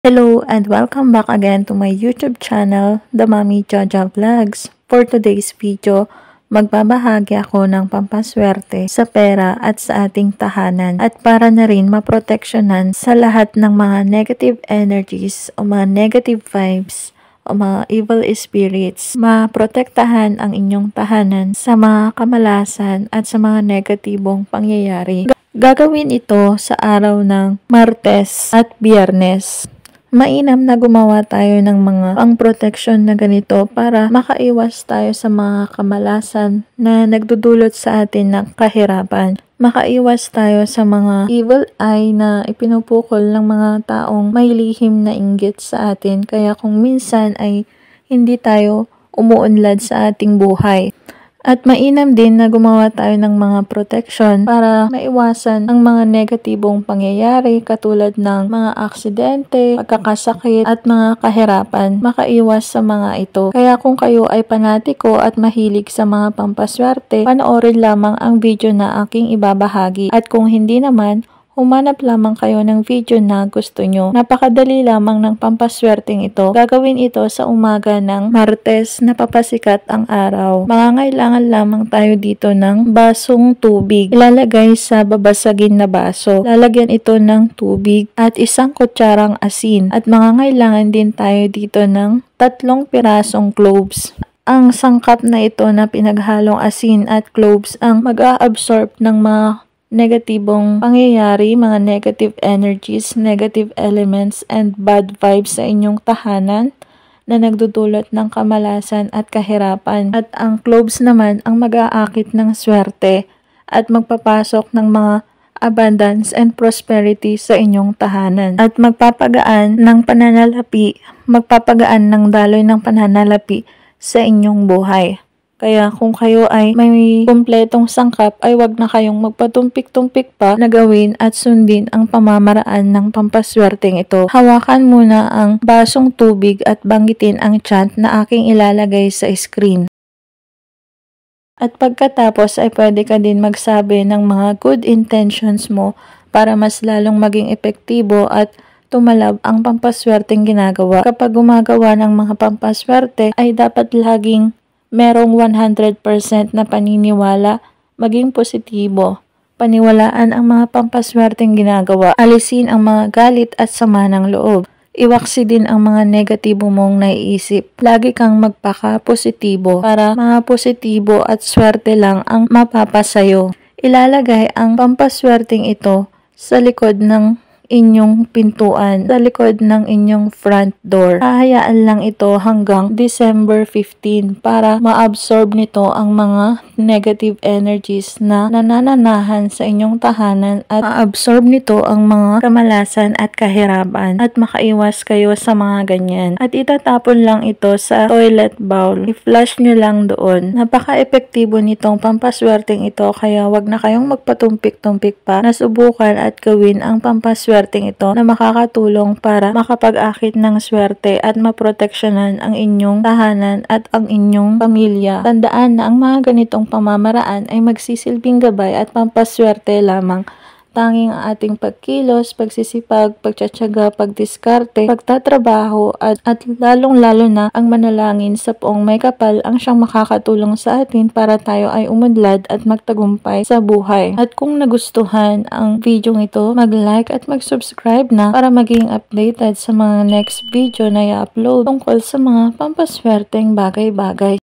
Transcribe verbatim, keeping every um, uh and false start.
Hello and welcome back again to my YouTube channel, The Mommy Jaja Vlogs. For today's video, magbabahagi ako ng pampaswerte sa pera at sa ating tahanan at para na rin maproteksyonan sa lahat ng mga negative energies o mga negative vibes o mga evil spirits. Maprotektahan ang inyong tahanan sa mga kamalasan at sa mga negatibong pangyayari. Gagawin ito sa araw ng Martes at Biyernes. Mainam na gumawa tayo ng mga pang-protection na ganito para makaiwas tayo sa mga kamalasan na nagdudulot sa atin ng kahirapan. Makaiwas tayo sa mga evil eye na ipinupukol ng mga taong may lihim na inggit sa atin. Kaya kung minsan ay hindi tayo umuunlad sa ating buhay. At mainam din na gumawa tayo ng mga protection para maiwasan ang mga negatibong pangyayari katulad ng mga aksidente, pagkakasakit at mga kahirapan. Makaiwas sa mga ito. Kaya kung kayo ay panatiko at mahilig sa mga pampaswerte, panoorin lamang ang video na aking ibabahagi. At kung hindi naman, humanap lamang kayo ng video na gusto nyo. Napakadali lamang ng pampaswerteng ito. Gagawin ito sa umaga ng Martes na papasikat ang araw. Mangangailangan lamang tayo dito ng basong tubig. Ilalagay sa babasagin na baso. Lalagyan ito ng tubig at isang kutsarang asin. At mangangailangan din tayo dito ng tatlong pirasong cloves. Ang sangkap na ito na pinaghalong asin at cloves ang mag-a-absorb ng mga negatibong pangyayari, mga negative energies, negative elements, and bad vibes sa inyong tahanan na nagdudulot ng kamalasan at kahirapan. At ang cloves naman ang mag-aakit ng swerte at magpapasok ng mga abundance and prosperity sa inyong tahanan. At magpapagaan ng pananalapi, magpapagaan ng daloy ng pananalapi sa inyong buhay. Kaya kung kayo ay may kumpletong sangkap ay wag na kayong magpatumpik-tumpik pa na gawin at sundin ang pamamaraan ng pampaswerteng ito. Hawakan muna ang basong tubig at banggitin ang chant na aking ilalagay sa screen. At pagkatapos ay pwede ka din magsabi ng mga good intentions mo para mas lalong maging epektibo at tumalab ang pampaswerteng ginagawa. Kapag gumagawa ng mga pampaswerte ay dapat laging merong one hundred percent na paniniwala, maging positibo. Paniwalaan ang mga pampaswerteng ginagawa. Alisin ang mga galit at sama ng loob. Iwaksi din ang mga negatibo mong naiisip. Lagi kang magpaka-positibo para mga positibo at swerte lang ang mapapasayo. Ilalagay ang pampaswerteng ito sa likod ng inyong pintuan, sa likod ng inyong front door. Hahayaan lang ito hanggang December fifteenth para ma-absorb nito ang mga negative energies na nanananahan sa inyong tahanan at ma-absorb nito ang mga kamalasan at kahirapan at makaiwas kayo sa mga ganyan. At itatapon lang ito sa toilet bowl. I-flush nyo lang doon. Napaka-epektibo nitong pampaswerteng ito kaya wag na kayong magpatumpik-tumpik pa. Nasubukan at gawin ang pampaswerte ito na makakatulong para makapag-akit ng swerte at maproteksyonan ang inyong tahanan at ang inyong pamilya. Tandaan na ang mga ganitong pamamaraan ay magsisilbing gabay at pampaswerte lamang. Tanging ang ating pagkilos, pagsisipag, pagtsatsaga, pagdiskarte, pagtatrabaho at, at lalong-lalo na ang manalangin sa Poong May Kapal ang siyang makakatulong sa atin para tayo ay umunlad at magtagumpay sa buhay. At kung nagustuhan ang video ito, mag-like at mag-subscribe na para maging updated sa mga next video na i-upload tungkol sa mga pampaswerteng bagay-bagay.